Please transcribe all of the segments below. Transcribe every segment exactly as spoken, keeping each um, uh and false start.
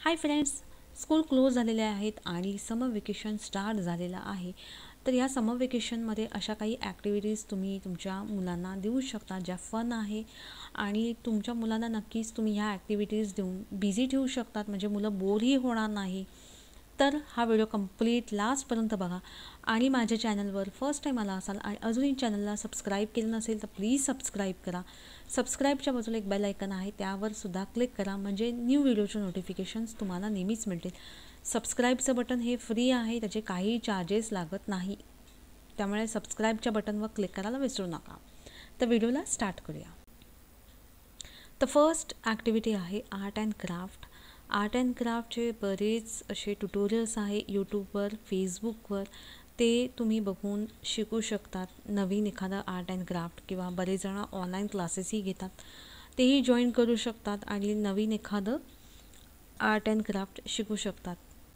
Hi friends, school close झालेले आहेत आणि समर वेकेशन स्टार्ट झालेलं आहे. तर या समर वेकेशनमध्ये अशा काही ॲक्टिव्हिटीज तुम्ही तुमच्या मुलांना देऊ शकता ज्या फन आहे आणि तुमच्या मुलांना नक्कीच तुम्ही ह्या ॲक्टिव्हिटीज देऊन बिझी ठेवू शकतात, म्हणजे मुलं बोरही होणार नाही. तर हा व्हिडिओ कंप्लीट लास्टपर्यंत बघा आणि माझ्या चॅनलवर फर्स्ट टाईम आला असाल आणि अजूनही चॅनलला सबस्क्राईब केलं नसेल तर प्लीज सबस्क्राईब करा. सबस्क्राईबच्या बाजूला एक बेल आयकन आहे, त्यावर सुद्धा क्लिक करा, म्हणजे न्यू व्हिडिओचे नोटिफिकेशन्स तुम्हाला नेहमीच मिळतील. सबस्क्राईबचं बटन हे फ्री आहे, त्याचे काही चार्जेस लागत नाही, त्यामुळे सबस्क्राईबच्या बटनवर क्लिक करायला विसरू नका. तर व्हिडिओला स्टार्ट करूया. तर फर्स्ट ॲक्टिव्हिटी आहे art and craft. Art and क्राफ्टचे बरेच असे ट्युटोरियल्स आहे यूट्यूबवर, फेसबुकवर, ते तुम्ही बघून शिकू शकतात. नवीन एखादा आर्ट अँड क्राफ्ट किंवा बरेच जण ऑनलाईन क्लासेसही घेतात, तेही जॉईन करू शकतात आणि नवीन एखादं आर्ट अँड क्राफ्ट शिकू शकतात.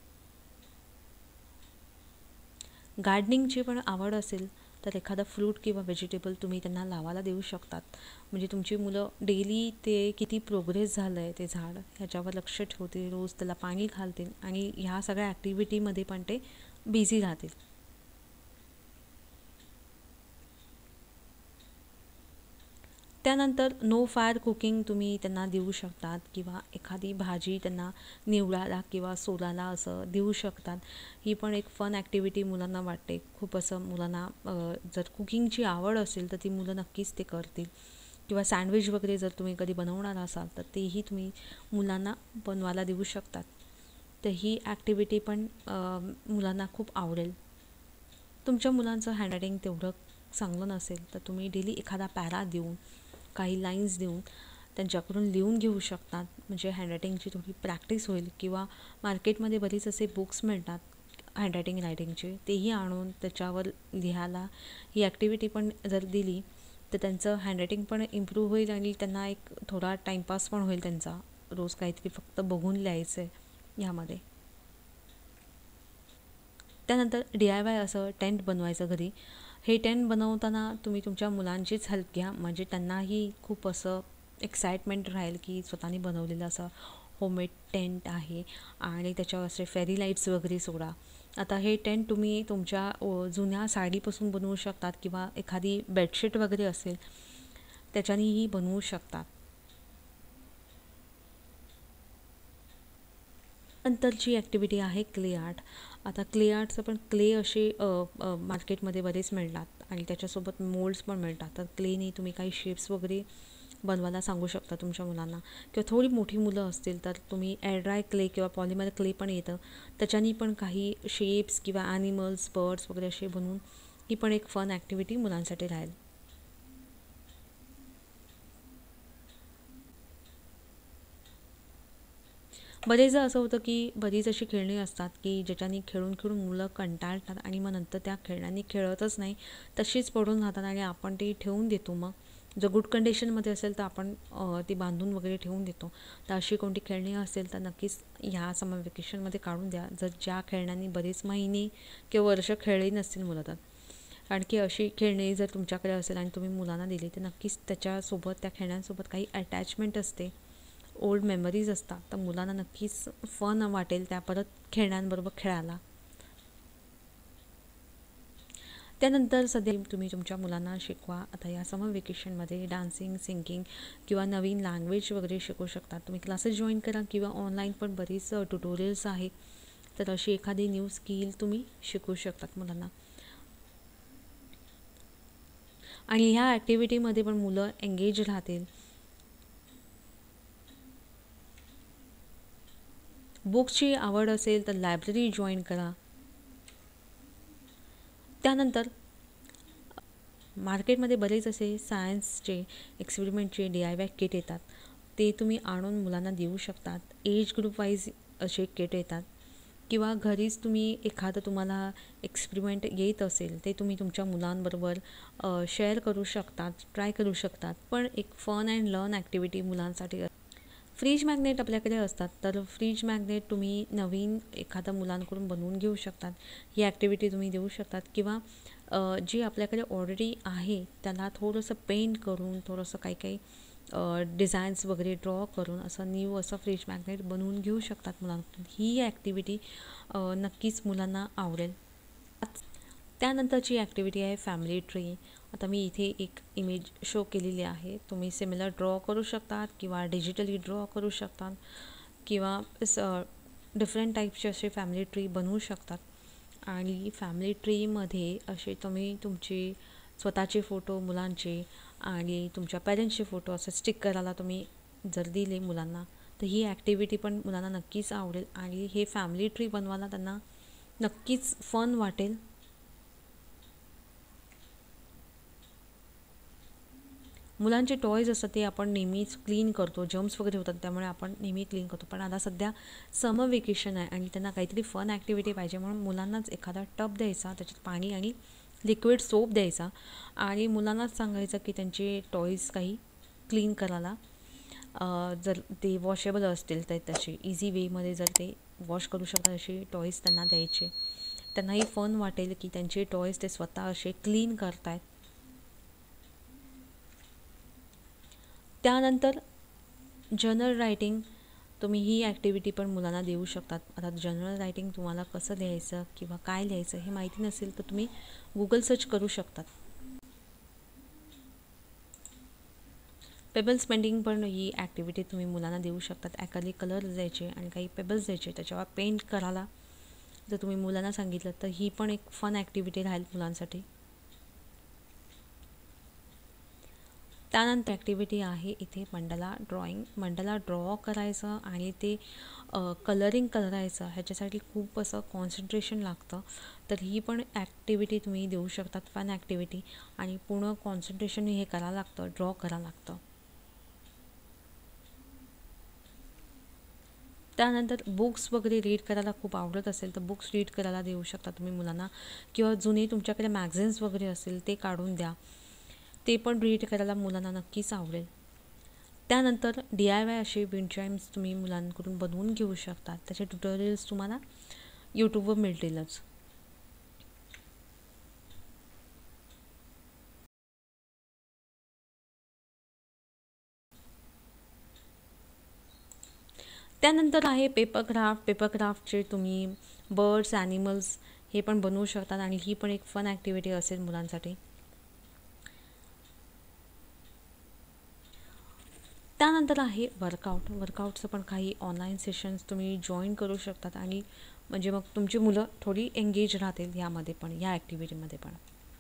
गार्डनिंगची पण आवड असेल तर एखादा फ्रूट किंवा व्हेजिटेबल तुम्ही त्यांना लावायला देऊ शकतात, म्हणजे तुमची मुलं डेली ते किती प्रोग्रेस झालं आहे ते झाड ह्याच्यावर लक्ष ठेवतील, रोज त्याला पाणी घालतील आणि ह्या सगळ्या ॲक्टिव्हिटीमध्ये पण ते बिझी राहतील. त्यानंतर नो फायर कुकिंग तुम्ही त्यांना देऊ शकतात किंवा एखादी भाजी त्यांना निवडायला किंवा सोलायला असं देऊ शकतात. ही पण एक फन ॲक्टिव्हिटी मुलांना वाटते. खूप असं मुलांना जर कुकिंगची आवड असेल तर ती मुलं नक्कीच ते करतील. किंवा सँडविच वगैरे जर तुम्ही कधी बनवणार असाल तर तेही तुम्ही मुलांना बनवायला देऊ शकतात. तर ही ॲक्टिव्हिटी पण मुलांना खूप आवडेल. तुमच्या मुलांचं हँडरायटिंग तेवढं चांगलं नसेल तर तुम्ही डेली एखादा पॅरा देऊन, काही लाईन्स देऊन त्यांच्याकडून लिहून घेऊ शकतात, म्हणजे हँडरायटिंगची थोडी प्रॅक्टिस होईल. किंवा मार्केटमध्ये बरीच असे बुक्स मिळतात हँडरायटिंग रायटिंगचे, तेही आणून त्याच्यावर लिहायला ही ॲक्टिव्हिटी पण जर दिली तर त्यांचं हँडरायटिंग पण इम्प्रूव्ह होईल आणि त्यांना एक थोडा टाईमपास पण होईल त्यांचा, रोज काहीतरी फक्त बघून लिहायचं आहे ह्यामध्ये. त्यानंतर डी आय वाय असं टेंट बनवायचं घरी. हे टेंट बनवताना तुम्ही तुमच्या मुलांचीच हेल्प घ्या, म्हणजे त्यांनाही खूप असं एक्साइटमेंट राहील की स्वतःनी बनवलेलं असं होममेड टेंट आहे आणि त्याच्यावर असे फेरी लाईट्स वगैरे सोडा. आता हे टेंट तुम्ही तुमच्या जुन्या साडीपासून बनवू शकतात किंवा एखादी बेडशीट वगैरे असेल त्याच्यानेही बनवू शकतात. नंतरची ॲक्टिव्हिटी आहे क्ले आर्ट. आता क्ले आर्टचं पण क्ले असे मार्केटमध्ये बरेच मिळतात आणि त्याच्यासोबत मोल्ड्स पण मिळतात. तर क्लेने तुम्ही काही शेप्स वगैरे बनवायला सांगू शकता तुमच्या मुलांना. किंवा थोडी मोठी मुलं असतील तर तुम्ही एअर ड्राय क्ले किंवा पॉलिमर क्ले पण येतं, त्याच्यानी पण काही शेप्स किंवा ॲनिमल्स, बर्ड्स वगैरे असे बनवून ही पण एक फन ॲक्टिव्हिटी मुलांसाठी राहील. बरेचदा असं होतं की बरीच अशी खेळणी असतात की ज्याच्यानी खेळून खेळून मुलं कंटाळतात आणि मग नंतर त्या खेळण्यांनी खेळतच नाही, तशीच पडून राहतात आणि आपण ती ठेवून देतो. मग जर गुड कंडिशनमध्ये असेल तर आपण ती बांधून वगैरे ठेवून देतो. तर अशी कोणती खेळणी असेल तर नक्कीच ह्या समर वेकेशनमध्ये काढून द्या, जर ज्या खेळण्यांनी बरेच महिने किंवा वर्ष खेळली नसतील मुलं तर. आणखी अशी खेळणी जर तुमच्याकडे असेल आणि तुम्ही मुलांना दिली तर नक्कीच त्याच्यासोबत, त्या खेळण्यांसोबत काही अटॅचमेंट असते, ओल्ड मेमरीज असतात, तर मुलांना नक्कीच फन वाटेल त्या परत खेळण्यांबरोबर खेळायला. त्यानंतर सध्या तुम्ही तुमच्या मुलांना शिकवा. आता या समर वेकेशनमध्ये डान्सिंग, सिंगिंग किंवा नवीन लँग्वेज वगैरे शिकू शकतात. तुम्ही क्लासेस जॉईन करा किंवा ऑनलाईन पण बरीच ट्युटोरियल्स आहेत, तर अशी एखादी न्यू स्किल तुम्ही शिकू शकतात मुलांना. आणि ह्या ॲक्टिव्हिटीमध्ये पण मुलं एंगेज राहतील. बुक्सची आवड असेल तर लायब्ररी जॉईन करा. त्यानंतर मार्केटमध्ये बरेच असे सायन्सचे एक्सपेरिमेंटचे डी आय वाय किट येतात, ते तुम्ही आणून मुलांना देऊ शकतात. एज ग्रुप वाईज असे किट येतात किंवा घरीच तुम्ही एखादं तुम्हाला एक्सपेरिमेंट येत असेल ते तुम्ही तुमच्या मुलांबरोबर शेअर करू शकतात, ट्राय करू शकतात. पण एक फन अँड लर्न ॲक्टिव्हिटी मुलांसाठी. फ्रीज मॅग्नेट आपल्याकडे असतात, तर फ्रीज मॅग्नेट तुम्ही नवीन एखादा मुलांकडून बनवून घेऊ शकतात. ही ॲक्टिव्हिटी तुम्ही देऊ शकतात किंवा जी आपल्याकडे ऑलरेडी आहे त्याला थोडंसं पेंट करून, थोडंसं काही काही डिझाईन्स वगैरे ड्रॉ करून असं न्यू असं फ्रीज मॅग्नेट बनवून घेऊ शकतात मुलांकडून. ही ॲक्टिव्हिटी नक्कीच मुलांना आवडेल. त्यानंतरची ॲक्टिव्हिटी आहे फॅमिली ट्री. आता मी इथे एक इमेज शो केलेली आहे. तुम्ही सिमिलर ड्रॉ करू शकतात किंवा डिजिटली ड्रॉ करू शकतात किंवा डिफरंट टाईपचे असे फॅमिली ट्री बनवू शकतात. आणि फॅमिली ट्रीमध्ये असे तुम्ही तुमचे स्वतःचे फोटो, मुलांचे आणि तुमच्या पेरेंट्सचे फोटो असं स्टिक करायला तुम्ही जर दिले मुलांना, तर ही ॲक्टिव्हिटी पण मुलांना नक्कीच आवडेल आणि हे फॅमिली ट्री बनवायला त्यांना नक्कीच फन वाटेल. मुलांचे टॉयज असतात ते आपण नेहमीच क्लीन करतो, जर्म्स वगैरे होतात त्यामुळे आपण नेहमी क्लीन करतो. पण आता सध्या समर वेकेशन आहे आणि त्यांना काहीतरी फन ॲक्टिव्हिटी पाहिजे, म्हणून मुलांनाच एखादा टब द्यायचा, त्याच्यात पाणी आणि लिक्विड सोप द्यायचा आणि मुलांनाच सांगायचं की त्यांचे टॉईज काही क्लीन करायला, जर ते वॉशेबल असतील तर त्याचे इझी वेमध्ये जर ते वॉश करू शकतात असे टॉईज त्यांना द्यायचे. त्यांनाही फन वाटेल की त्यांचे टॉईज ते स्वतः असे क्लीन करतायत. त्यानंतर जर्नल रायटिंग, तुम्ही ही ॲक्टिव्हिटी पण मुलांना देऊ शकतात. आता जर्नल रायटिंग तुम्हाला कसं लिहायचं किंवा काय लिहायचं हे माहिती नसेल तर तुम्ही गुगल सर्च करू शकतात. पेबल्स पेंटिंग पण ही ॲक्टिव्हिटी तुम्ही मुलांना देऊ शकतात. ॲक्रेलिक कलर द्यायचे आणि काही पेबल्स द्यायचे, त्याच्यावर पेंट करायला जर तुम्ही मुलांना सांगितलं तर ही पण एक फन ॲक्टिव्हिटी राहील मुलांसाठी. त्यानंतर ॲक्टिव्हिटी आहे इथे मंडला ड्रॉइंग. मंडला ड्रॉ करायचं आणि ते कलरिंग करायचं, ह्याच्यासाठी खूप असं कॉन्सन्ट्रेशन लागतं. तर ही पण ॲक्टिव्हिटी तुम्ही देऊ शकतात, फन ॲक्टिव्हिटी, आणि पूर्ण कॉन्सन्ट्रेशन हे करायला लागतं, ड्रॉ करायला लागतं. त्यानंतर बुक्स वगैरे रीड करायला खूप आवडत असेल तर बुक्स रीड करायला देऊ शकता तुम्ही मुलांना, किंवा जुने तुमच्याकडे मॅगझिन्स वगैरे असेल ते काढून द्या, ते पण रीड करायला मुलांना नक्कीच आवडेल. त्यानंतर डी आय वाय असे विंड चाइम्स तुम्ही मुलांकडून बनवून घेऊ शकतात. त्याचे ट्युटोरियल्स तुम्हाला यूट्यूबवर मिळतीलच. त्यानंतर आहे पेपर क्राफ्ट. पेपर क्राफ्टचे तुम्ही बर्ड्स, ॲनिमल्स हे पण बनवू शकतात आणि ही पण एक फन ॲक्टिव्हिटी असेल मुलांसाठी. त्यानंतर आहे वर्कआउट. वर्कआउटचं पण काही ऑनलाईन सेशन्स तुम्ही जॉईन करू शकतात आणि म्हणजे मग तुमची मुलं थोडी एंगेज राहतील ह्यामध्ये पण, ह्या ॲक्टिव्हिटीमध्ये पण.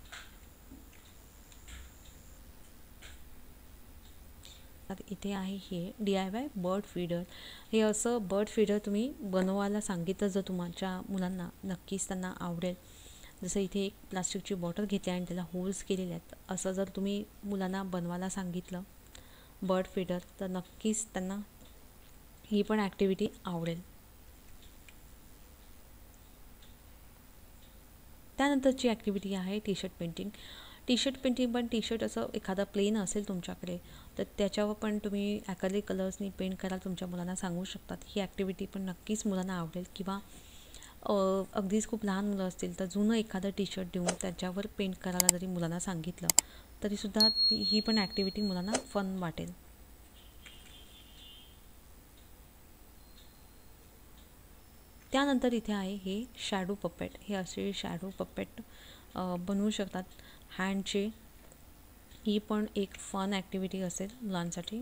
इथे आहे हे D I Y bird feeder. हे असं बर्ड फीडर तुम्ही बनवायला सांगितलं जर तुमच्या मुलांना, नक्कीच त्यांना आवडेल. जसं इथे एक प्लास्टिकची बॉटल घेतली आणि त्याला होल्स केलेले आहेत, असं जर तुम्ही मुलांना बनवायला सांगितलं बर्ड फीडर तर नक्कीच त्यांना ही पण ॲक्टिव्हिटी आवडेल. त्यानंतरची ॲक्टिव्हिटी आहे T shirt painting. T shirt painting पण टी शर्ट असं एखादा प्लेन असेल तुमच्याकडे तर त्याच्यावर पण तुम्ही ॲक्रेलिक कलर्सनी पेंट करायला तुमच्या मुलांना सांगू शकतात. ही ॲक्टिव्हिटी पण नक्कीच मुलांना आवडेल. किंवा अगदीच खूप लहान मुलं असतील तर जुनं एखादं टी शर्ट देऊन त्याच्यावर पेंट करायला जरी मुलांना सांगितलं तरीसुद्धा ती ही पण ॲक्टिव्हिटी मुलांना फन वाटेल. त्यानंतर इथे आहे हे शॅडो पपेट. हे असे शॅडो पपेट बनवू शकतात हँडचे. ही पण एक फन ॲक्टिव्हिटी असेल मुलांसाठी.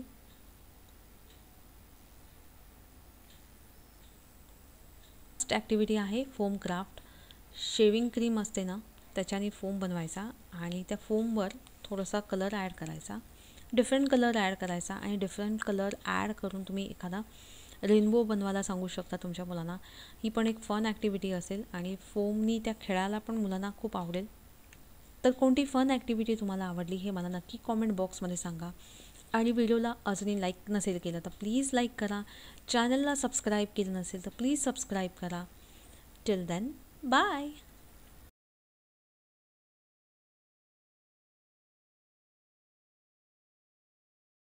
नेक्स्ट ॲक्टिव्हिटी आहे फोम क्राफ्ट. शेविंग क्रीम असते ना, त्याच्याने फोम बनवायचा आणि त्या फोमवर थोडासा कलर ॲड करायचा, डिफरंट कलर ॲड करायचा आणि डिफरंट कलर ॲड करून तुम्ही एखादा रेनबो बनवायला सांगू शकता तुमच्या मुलांना. ही पण एक फन ॲक्टिव्हिटी असेल आणि फोमनी त्या खेळायला पण मुलांना खूप आवडेल. तर कोणती फन ॲक्टिव्हिटी तुम्हाला आवडली हे मला नक्की कॉमेंट बॉक्समध्ये सांगा. आणि व्हिडिओला अजूनही लाईक नसेल केलं तर प्लीज लाईक करा. चॅनलला सबस्क्राईब केलं नसेल तर प्लीज सबस्क्राईब करा. Till then bye.